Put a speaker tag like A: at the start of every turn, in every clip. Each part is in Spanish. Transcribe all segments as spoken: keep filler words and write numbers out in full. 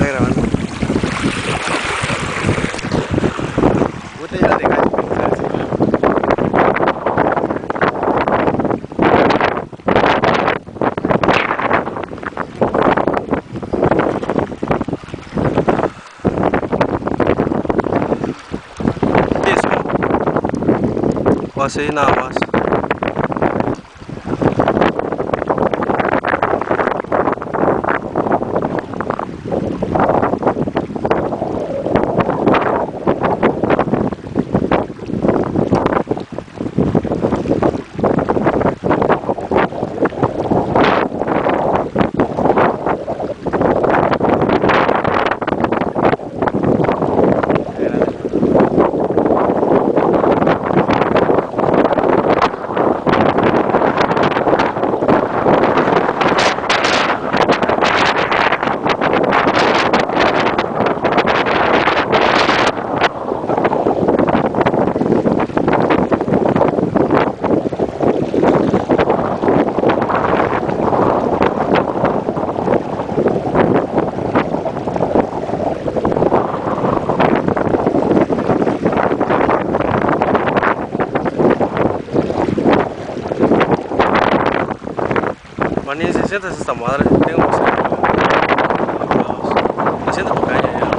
A: está grabando. Puta, ya la dejé. O así nada más. Maní, si sientes esta madre, tengo que ser. Me siento por calle ya.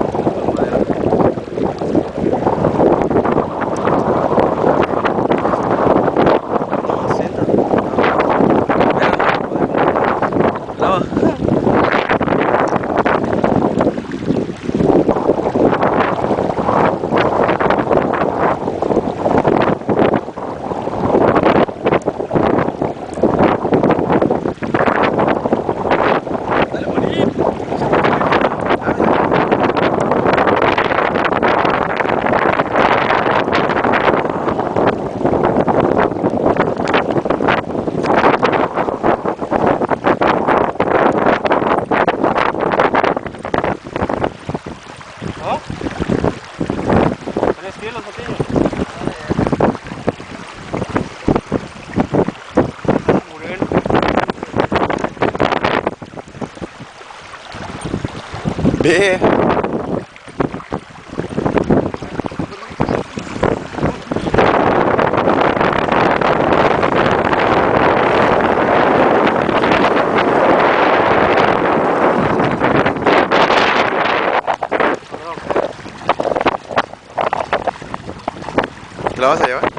A: No, siéntate. Lava. ¿No? ¿Tres kilos, Botillo? Moreno. Ve. ¿La vas a llevar?